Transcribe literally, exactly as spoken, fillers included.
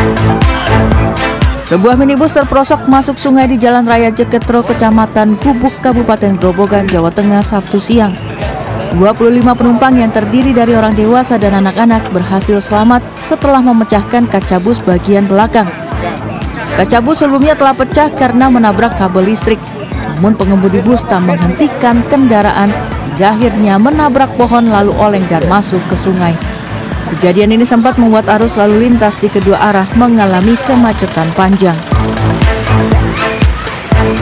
Sebuah minibus terperosok masuk sungai di Jalan Raya Jeketro, Kecamatan Gubuk, Kabupaten Grobogan, Jawa Tengah, Sabtu siang. dua puluh lima penumpang yang terdiri dari orang dewasa dan anak-anak berhasil selamat setelah memecahkan kaca bus bagian belakang. Kaca bus sebelumnya telah pecah karena menabrak kabel listrik. Namun pengemudi bus tak menghentikan kendaraan hingga akhirnya menabrak pohon lalu oleng dan masuk ke sungai. Kejadian ini sempat membuat arus lalu lintas di kedua arah mengalami kemacetan panjang.